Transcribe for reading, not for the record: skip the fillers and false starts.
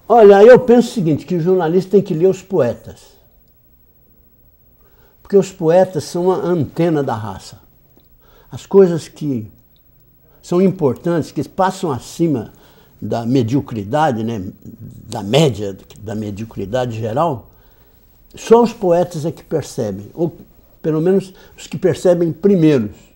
Olha, eu penso o seguinte, que o jornalista tem que ler os poetas. Porque os poetas são a antena da raça. As coisas que são importantes, que passam acima da mediocridade, né, da média, da mediocridade geral, só os poetas é que percebem, ou pelo menos os que percebem primeiros.